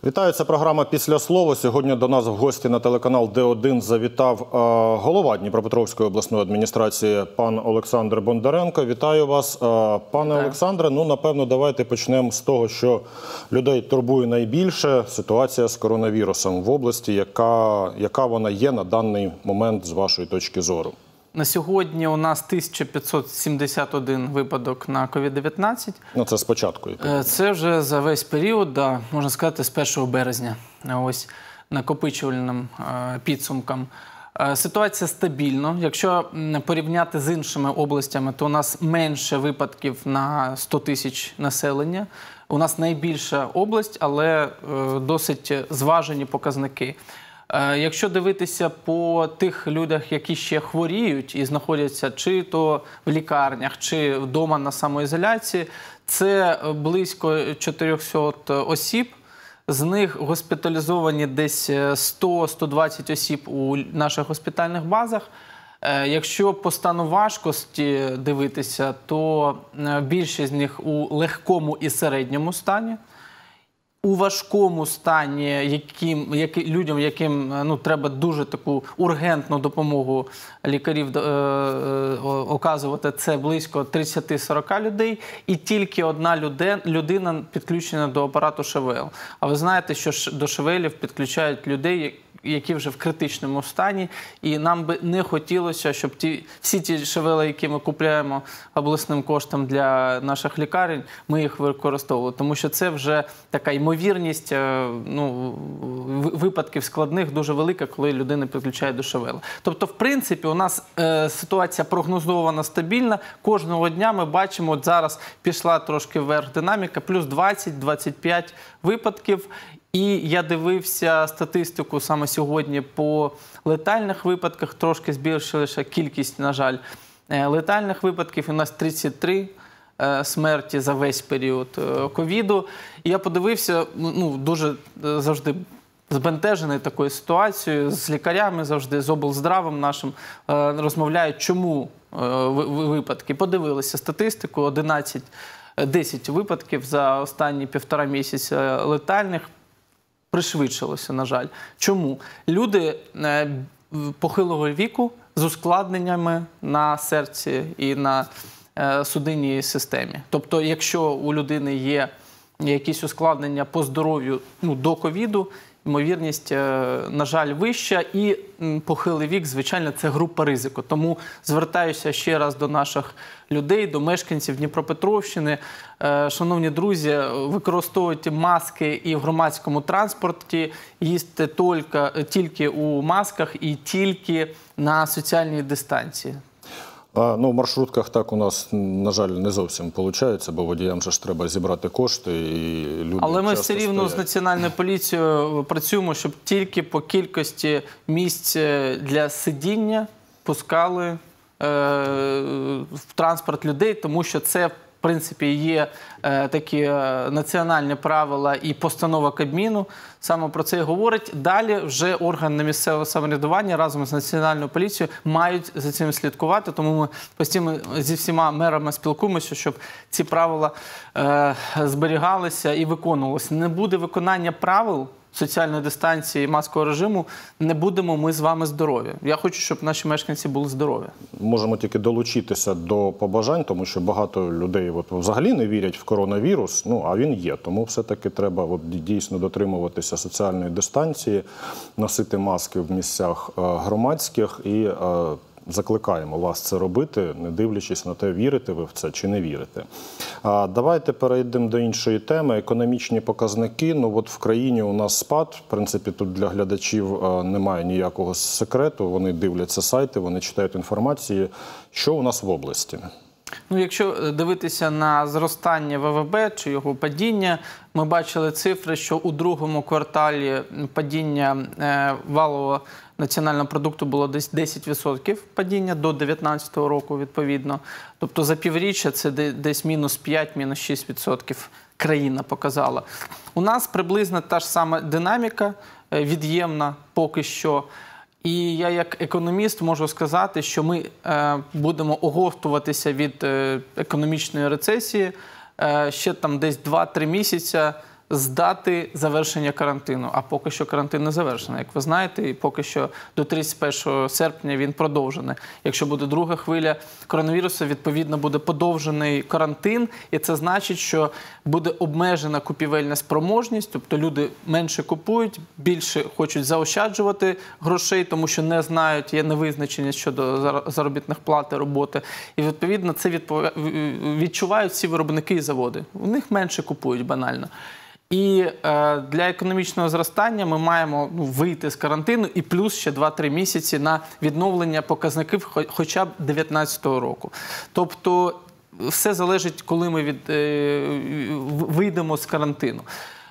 Вітаю, це програма «Після слова». Сьогодні до нас в гості на телеканал Д1 завітав голова Дніпропетровської обласної адміністрації пан Олександр Бондаренко. Вітаю вас. Пане Олександре, напевно, давайте почнемо з того, що людей турбує найбільше ситуація з коронавірусом в області. Яка вона є на даний момент з вашої точки зору? На сьогодні у нас 1571 випадок на COVID-19. Це з початку. Це вже за весь період, можна сказати, з 1 березня. Ось накопичувальним підсумкам. Ситуація стабільна. Якщо порівняти з іншими областями, то у нас менше випадків на 100 тисяч населення. У нас найбільша область, але досить зважені показники. Якщо дивитися по тих людях, які ще хворіють і знаходяться чи то в лікарнях, чи вдома на самоізоляції, це близько 400 осіб. З них госпіталізовані десь 100-120 осіб у наших госпітальних базах. Якщо по стану важкості дивитися, то більшість з них у легкому і середньому стані. У важкому стані, людям, яким треба дуже таку ургентну допомогу лікарів оказувати, це близько 30-40 людей, і тільки одна людина підключена до апарату ШВЛ. А ви знаєте, що до ШВЛів підключають людей, які вже в критичному стані, і нам би не хотілося, щоб всі ті ШВЛ, які ми купуємо обласним коштом для наших лікарень, ми їх використовували. Тому що це вже така ймовірність випадків складних дуже велика, коли людина підключає до ШВЛ. Тобто, в принципі, у нас ситуація прогнозована, стабільна. Кожного дня ми бачимо, от зараз пішла трошки вверх динаміка, плюс 20-25 випадків. І я дивився статистику саме сьогодні по летальних випадках, трошки збільшилася кількість, на жаль, летальних випадків. У нас 33 смерті за весь період ковіду. І я подивився, дуже завжди збентежений такою ситуацією, з лікарями завжди, з облздравом нашим розмовляють, чому випадки. Подивилися статистику, 10 випадків за останні 1,5 місяця летальних. Пришвидшилося, на жаль. Чому? Люди похилого віку з ускладненнями на серці і на судинній системі. Тобто, якщо у людини є якісь ускладнення по здоров'ю до ковіду, ймовірність, на жаль, вища, і похилий вік, звичайно, це група ризику. Тому звертаюся ще раз до наших людей, до мешканців Дніпропетровщини. Шановні друзі, використовуйте маски і в громадському транспорті, їздьте тільки у масках і тільки на соціальній дистанції. В маршрутках так у нас, на жаль, не зовсім виходить, бо водіям ж треба зібрати кошти, і люди. Але ми все рівно з Національною поліцією працюємо, щоб тільки по кількості місць для сидіння пускали в транспорт людей, тому що це, в принципі, є такі національні правила і постанова Кабміну, саме про це і говорить. Далі вже органи місцевого самоврядування разом з Національною поліцією мають за цим слідкувати, тому ми постійно зі всіма мерами спілкуємося, щоб ці правила зберігалися і виконувалися. Не буде виконання правил соціальної дистанції і маскового режиму, не будемо ми з вами здорові. Я хочу, щоб наші мешканці були здорові. Можемо тільки долучитися до побажань, тому що багато людей взагалі не вірять в коронавірус, а він є. Тому все-таки треба дійсно дотримуватися соціальної дистанції, носити маски в місцях громадських і закликаємо вас це робити, не дивлячись на те, вірите ви в це чи не вірите. Давайте перейдемо до іншої теми. Економічні показники. В країні у нас спад. В принципі, тут для глядачів немає ніякого секрету. Вони дивляться сайти, вони читають інформацію. Що у нас в області? Якщо дивитися на зростання ВВП чи його падіння, ми бачили цифри, що у другому кварталі падіння валового національного продукту було десь 10% падіння до 2019 року, відповідно. Тобто за півріччя це десь мінус 5, мінус 6% країна показала. У нас приблизно та ж сама динаміка, від'ємна поки що. І я як економіст можу сказати, що ми будемо оговтуватися від економічної рецесії ще там десь 2-3 місяця з дати завершення карантину. А поки що карантин не завершений, як ви знаєте, і поки що до 31 серпня він продовжений. Якщо буде друга хвиля коронавірусу, відповідно буде подовжений карантин, і це значить, що буде обмежена купівельна спроможність, тобто люди менше купують, більше хочуть заощаджувати грошей, тому що не знають, є невизначеність щодо заробітних плат і роботи. І відповідно це відчувають всі виробники і заводи. У них менше купують банально. І для економічного зростання ми маємо вийти з карантину і плюс ще 2-3 місяці на відновлення показників хоча б 2019 року. Тобто все залежить, коли ми вийдемо з карантину.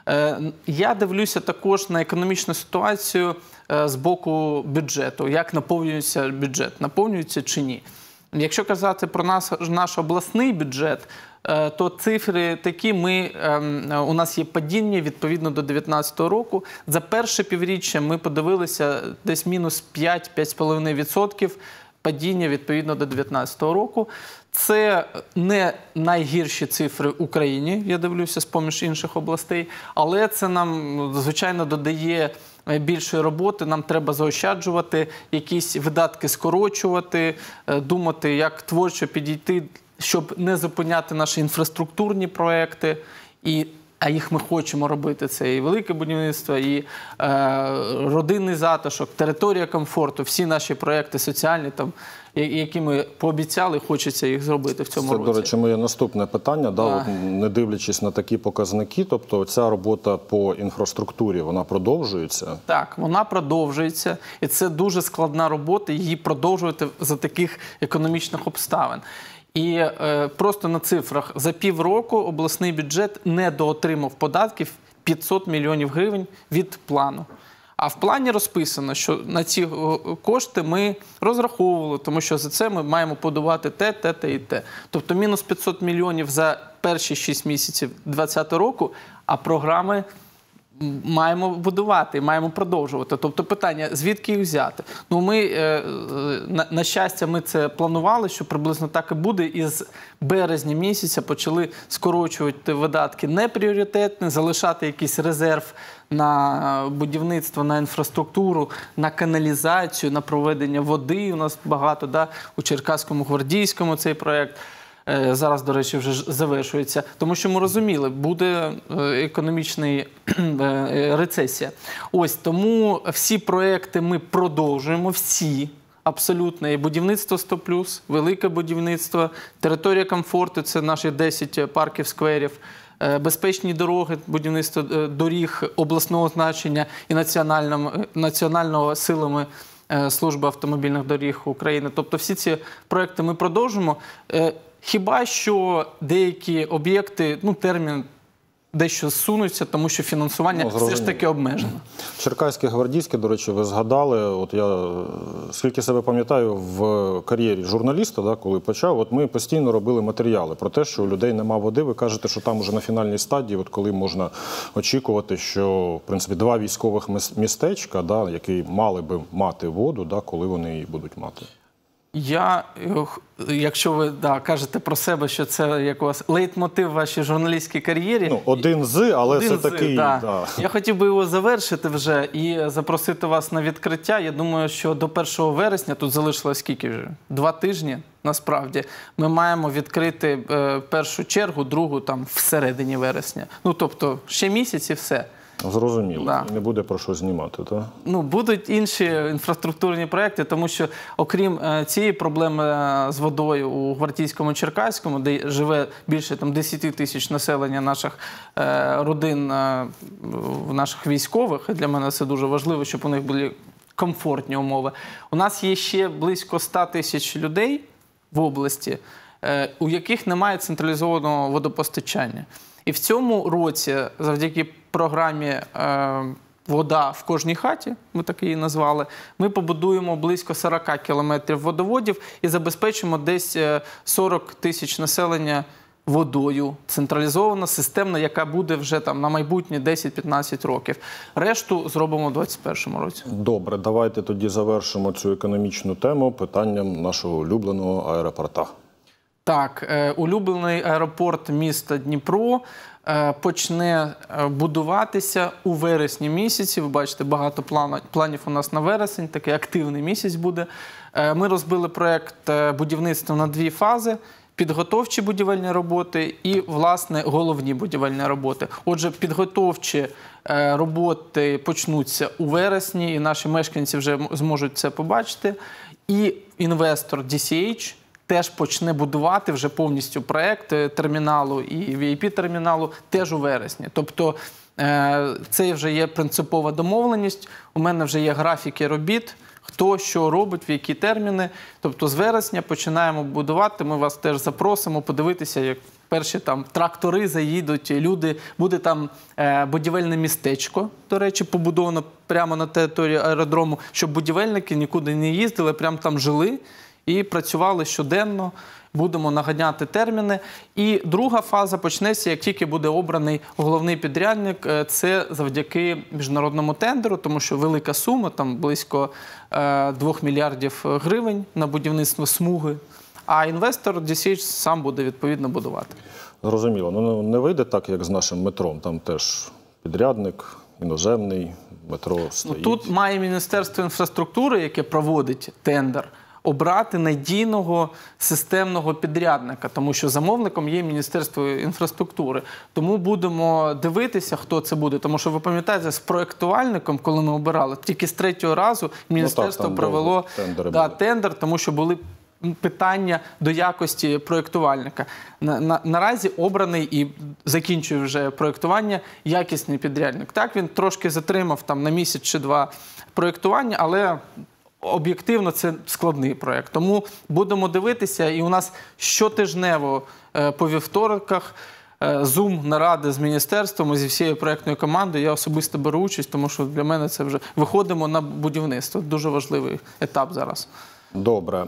Я дивлюся також на економічну ситуацію з боку бюджету. Як наповнюється бюджет? Наповнюється чи ні? Якщо казати про наш обласний бюджет, то цифри такі, у нас є падіння відповідно до 2019 року. За перше півріччя ми подивилися десь мінус 5-5,5% падіння відповідно до 2019 року. Це не найгірші цифри в Україні, я дивлюся, з-поміж інших областей, але це нам, звичайно, додає більшої роботи, нам треба заощаджувати, якісь видатки скорочувати, думати, як творчо підійти, щоб не зупиняти наші інфраструктурні проекти, а їх ми хочемо робити. Це і велике будівництво, і родинний затишок, територія комфорту, всі наші проекти соціальні, які ми пообіцяли, хочеться їх зробити в цьому році. Це, до речі, моє наступне питання. Не дивлячись на такі показники, тобто ця робота по інфраструктурі, вона продовжується? Так, вона продовжується. І це дуже складна робота, її продовжувати за таких економічних обставин. І просто на цифрах, за півроку обласний бюджет недоотримав податків 500 мільйонів гривень від плану. А в плані розписано, що на ці кошти ми розраховували, тому що за це ми маємо подавати те і те. Тобто мінус 500 мільйонів за перші 6 місяців 2020 року, а програми маємо будувати, маємо продовжувати. Тобто питання, звідки їх взяти? На щастя, ми це планували, що приблизно так і буде. І з березня місяця почали скорочувати видатки непріоритетні, залишати якийсь резерв на будівництво, на інфраструктуру, на каналізацію, на проведення води. У нас багато, у Черкаському, Гвардійському цей проєкт. Зараз, до речі, вже завершується. Тому що ми розуміли, буде економічна рецесія. Ось, тому всі проекти ми продовжуємо, всі, абсолютно. І будівництво 100+, велике будівництво, територія комфорту, це наші 10 парків, скверів, безпечні дороги, будівництво доріг обласного значення і національного силами Служби автомобільних доріг України. Тобто всі ці проекти ми продовжуємо. Хіба що деякі об'єкти, термін дещо зсунуться, тому що фінансування все ж таки обмежено. Черкаське, Гвардійське, до речі, ви згадали. От я, скільки себе пам'ятаю, в кар'єрі журналіста, коли почав, ми постійно робили матеріали про те, що у людей нема води. Ви кажете, що там уже на фінальній стадії, коли можна очікувати, що, в принципі, 2 військових містечка, які мали би мати воду, коли вони її будуть мати. Якщо ви кажете про себе, що це як у вас лейтмотив в вашій журналістській кар'єрі. Один з, але це такий. Я хотів би його завершити вже і запросити вас на відкриття. Я думаю, що до 1 вересня, тут залишилось скільки вже? 2 тижні, насправді. Ми маємо відкрити першу чергу, другу всередині вересня. Тобто ще місяць і все. Зрозуміло. І не буде про що знімати, так? Будуть інші інфраструктурні проекти, тому що, окрім цієї проблеми з водою у Гвардійському, Черкаському, де живе більше 10 тисяч населення наших родин, наших військових, і для мене це дуже важливо, щоб у них були комфортні умови. У нас є ще близько 100 тисяч людей в області, у яких немає централізованого водопостачання. І в цьому році, завдяки програмі «Вода в кожній хаті», ми так її назвали, ми побудуємо близько 40 кілометрів водоводів і забезпечимо десь 40 тисяч населення водою, централізована, системна, яка буде вже на майбутнє 10-15 років. Решту зробимо у 2021 році. Добре, давайте тоді завершимо цю економічну тему питанням нашого улюбленого аеропорта. Так, улюблений аеропорт міста Дніпро почне будуватися у вересні місяці. Ви бачите, багато планів у нас на вересень, такий активний місяць буде. Ми розбили проєкт будівництва на 2 фази. Підготовчі будівельні роботи і, власне, головні будівельні роботи. Отже, підготовчі роботи почнуться у вересні, і наші мешканці вже зможуть це побачити. І інвестор DCH теж почне будувати вже повністю проєкт терміналу і VIP-терміналу теж у вересні. Тобто це вже є принципова домовленість, у мене вже є графіки робіт, хто що робить, в які терміни. Тобто з вересня починаємо будувати, ми вас теж запросимо подивитися, як перші там трактори заїдуть, люди, буде там будівельне містечко, до речі, побудовано прямо на території аеродрому, щоб будівельники нікуди не їздили, прямо там жили і працювали щоденно. Будемо наганяти терміни. І друга фаза почнеться, як тільки буде обраний головний підрядник. Це завдяки міжнародному тендеру, тому що велика сума, там близько 2 мільярдів гривень на будівництво смуги. А інвестор DCH сам буде відповідно будувати. Зрозуміло. Ну, не вийде так, як з нашим метром. Там теж підрядник, іноземний, метро стоїть. Тут має Міністерство інфраструктури, яке проводить тендер, обрати надійного системного підрядника, тому що замовником є Міністерство інфраструктури. Тому будемо дивитися, хто це буде. Тому що, ви пам'ятаєте, з проєктувальником, коли ми обирали, тільки з 3-го разу Міністерство провело тендер, тому що були питання до якості проєктувальника. Наразі обраний і закінчує вже проєктування якісний підрядник. Так, він трошки затримав там на місяць чи 2 проєктування, але об'єктивно це складний проєкт. Тому будемо дивитися, і у нас щотижнево по вівторках зум-наради з міністерством і зі всією проєктною командою. Я особисто беру участь, тому що для мене це вже виходимо на будівництво. Дуже важливий етап зараз. Добре.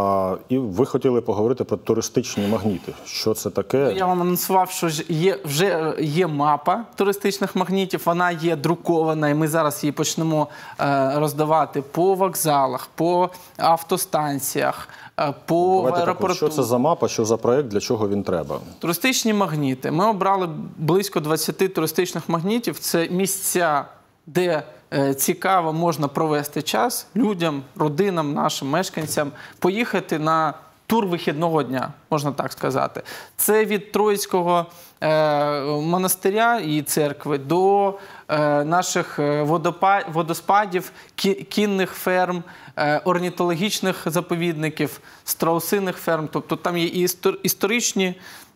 І ви хотіли поговорити про туристичні магніти. Що це таке? Я вам анонсував, що вже є мапа туристичних магнітів, вона є друкована, і ми зараз її почнемо роздавати по вокзалах, по автостанціях, по аеропорту. Що це за мапа, що за проєкт, для чого він треба? Туристичні магніти. Ми обрали близько 20 туристичних магнітів. Це місця, де цікаво можна провести час людям, родинам, нашим мешканцям, поїхати на тур вихідного дня, можна так сказати. Це від Троїцького монастиря і церкви до наших водоспадів, кінних ферм, орнітологічних заповідників, страусиних ферм. Тобто там є і історичні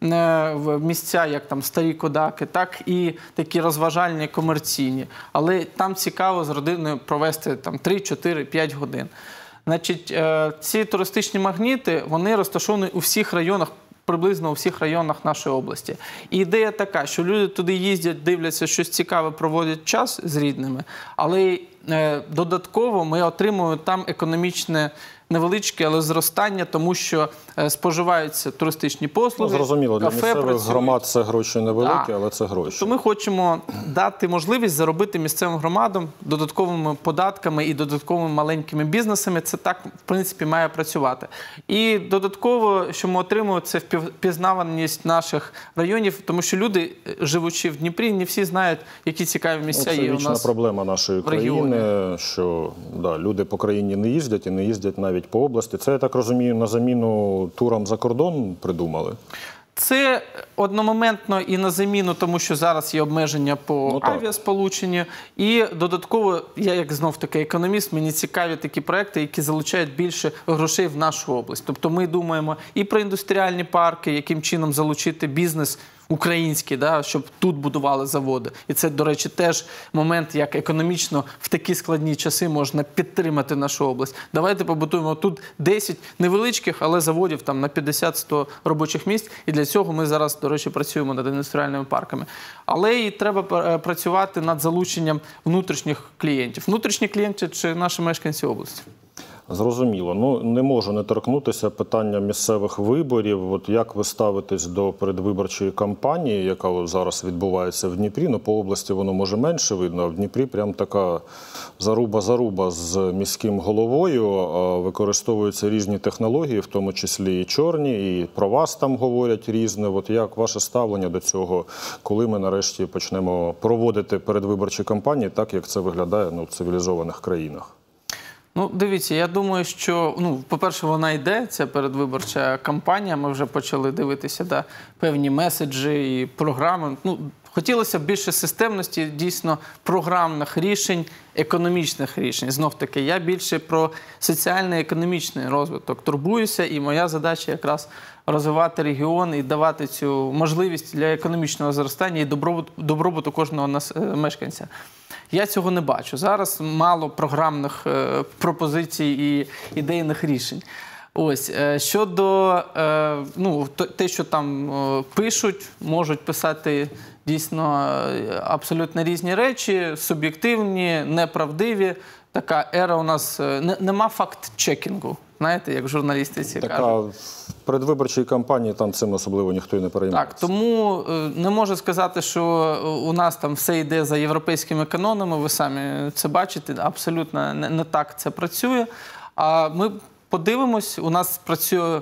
місця, як там Старі Кодаки, так і такі розважальні, комерційні. Але там цікаво з родиною провести там 3, 4, 5 годин. Значить, ці туристичні магніти, вони розташовані у всіх районах, приблизно у всіх районах нашої області. І ідея така, що люди туди їздять, дивляться, щось цікаве, проводять час з рідними, але додатково ми отримуємо там економічне невеличке, але зростання, тому що споживаються туристичні послуги, зрозуміло, для кафе місцевих працюють. громад це гроші невеликі, але це гроші. То ми хочемо дати можливість заробити місцевим громадам додатковими податками і додатковими маленькими бізнесами. Це так, в принципі, має працювати. І додатково, що ми отримуємо, це впізнаваність наших районів, тому що люди, живучи в Дніпрі, не всі знають, які цікаві місця є у нас. Це вічна проблема нашої країни, що люди по країні не їздять і не їздять навіть по області. Це, я так розумію, на заміну турам за кордон придумали? Це одномоментно і на заміну, тому що зараз є обмеження по авіасполученню. І додатково, я як знов-таки економіст, мені цікаві такі проекти, які залучають більше грошей в нашу область. Тобто ми думаємо і про індустріальні парки, яким чином залучити бізнес український, щоб тут будували заводи. І це, до речі, теж момент, як економічно в такі складні часи можна підтримати нашу область. Давайте побудуємо тут 10 невеличких, але заводів там на 50-100 робочих місць. І для цього ми зараз, до речі, працюємо над індустріальними парками. Але і треба працювати над залученням внутрішніх клієнтів. Внутрішні клієнти чи наші мешканці області? Зрозуміло. Ну, не можу не торкнутися питання місцевих виборів. От як ви ставитесь до передвиборчої кампанії, яка от зараз відбувається в Дніпрі? Ну, по області воно може менше видно, а в Дніпрі прям така заруба з міським головою. Використовуються різні технології, в тому числі і чорні, і про вас там говорять різне. От як ваше ставлення до цього, коли ми нарешті почнемо проводити передвиборчі кампанії так, як це виглядає в цивілізованих країнах? Ну, дивіться, я думаю, що, по-перше, вона йде, ця передвиборча кампанія, ми вже почали дивитися певні меседжі і програми. Хотілося б більше системності, дійсно, програмних рішень, економічних рішень. Знов-таки, я більше про соціальний економічний розвиток турбуюся, і моя задача якраз розвивати регіон і давати цю можливість для економічного зростання і добробуту кожного мешканця. Я цього не бачу. Зараз мало програмних пропозицій і ідейних рішень. Ось, щодо те, що там пишуть, можуть писати дійсно абсолютно різні речі, суб'єктивні, неправдиві. Така ера у нас, нема факт-чекінгу, знаєте, як в журналістиці кажуть. Така в передвиборчій кампанії там цим особливо ніхто і не переймається. Так, тому не можу сказати, що у нас там все йде за європейськими канонами, ви самі це бачите, абсолютно не так це працює. А ми подивимось, у нас працює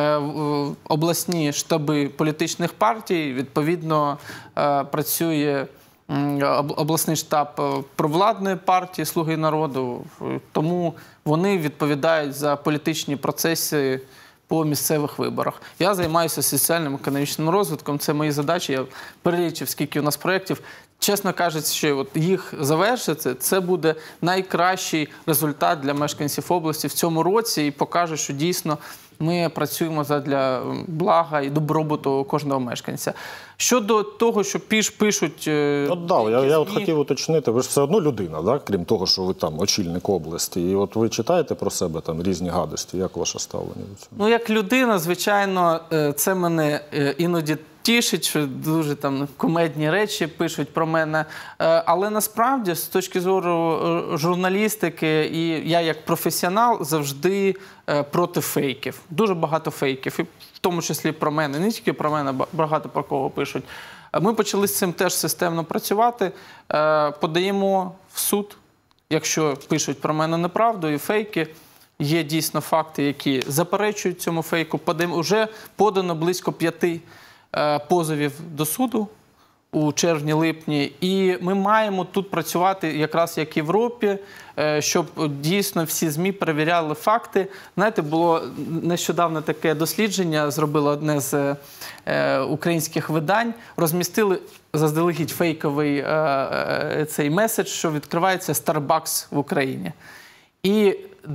обласні штаби політичних партій, відповідно працює обласний штаб провладної партії «Слуги народу», тому вони відповідають за політичні процеси по місцевих виборах. Я займаюся соціальним економічним розвитком, це мої задачі, я перелічив, скільки у нас проєктів. Чесно кажучи, от їх завершити, це буде найкращий результат для мешканців області в цьому році і покаже, що дійсно ми працюємо задля блага і добробуту кожного мешканця. Щодо того, що пишуть... Я от хотів уточнити, ви ж все одно людина, да? Крім того, що ви там очільник області. І от ви читаєте про себе там різні гадості. Як ваше ставлення до цього? Ну, як людина, звичайно, це мене іноді тішить, що дуже там кумедні речі пишуть про мене. Але насправді, з точки зору журналістики, і я як професіонал завжди проти фейків. Дуже багато фейків, і в тому числі про мене. Не тільки про мене, багато про кого пишуть. Ми почали з цим теж системно працювати. Подаємо в суд, якщо пишуть про мене неправду і фейки. Є дійсно факти, які заперечують цьому фейку. Вже подано близько 5 позовів до суду у червні-липні. І ми маємо тут працювати якраз як в Європі, щоб дійсно всі ЗМІ перевіряли факти. Знаєте, було нещодавно таке дослідження, зробило одне з українських видань, розмістили заздалегідь фейковий цей меседж, що відкривається Starbucks в Україні. І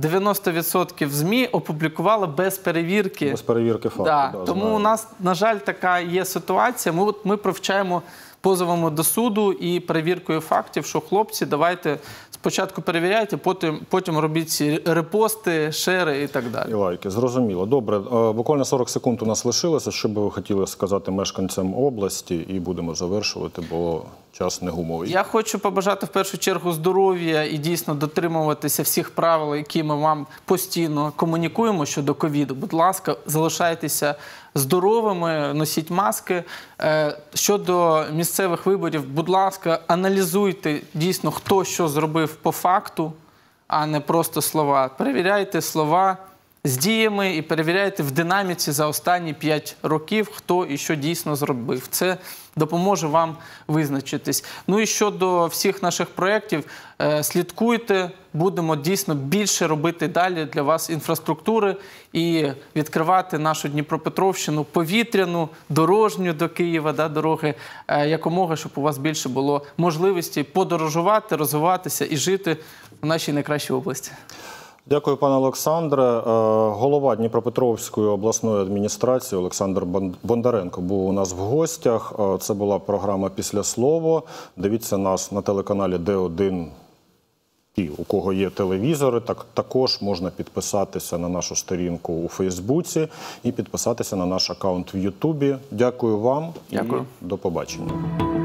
90% ЗМІ опублікували без перевірки. Без перевірки факту. Да. Тому у нас, на жаль, така є ситуація. Ми привчаємо позовами до суду і перевіркою фактів, що хлопці, давайте спочатку перевіряйте, потім робіть ці репости, шери і так далі. І лайки. Зрозуміло. Добре. Буквально 40 секунд у нас лишилося. Що би ви хотіли сказати мешканцям області? І будемо завершувати, бо час не гумовий. Я хочу побажати в першу чергу здоров'я і дійсно дотримуватися всіх правил, які ми вам постійно комунікуємо щодо ковіду. Будь ласка, залишайтеся здоровими, носіть маски. Щодо місцевих виборів, будь ласка, аналізуйте дійсно, хто що зробив по факту, а не просто слова. Перевіряйте слова з діями і перевіряйте в динаміці за останні 5 років, хто і що дійсно зробив. Це допоможе вам визначитись. Ну і щодо всіх наших проєктів, слідкуйте, будемо дійсно більше робити далі для вас інфраструктури і відкривати нашу Дніпропетровщину повітряну, дорожню до Києва, дороги, якомога, щоб у вас більше було можливості подорожувати, розвиватися і жити в нашій найкращій області. Дякую, пане Олександре. Голова Дніпропетровської обласної адміністрації Олександр Бондаренко був у нас в гостях. Це була програма «Післяслово». Дивіться нас на телеканалі Д1. Ті, у кого є телевізори, також можна підписатися на нашу сторінку у Фейсбуці і підписатися на наш аккаунт в Ютубі. Дякую вам. Дякую. І до побачення.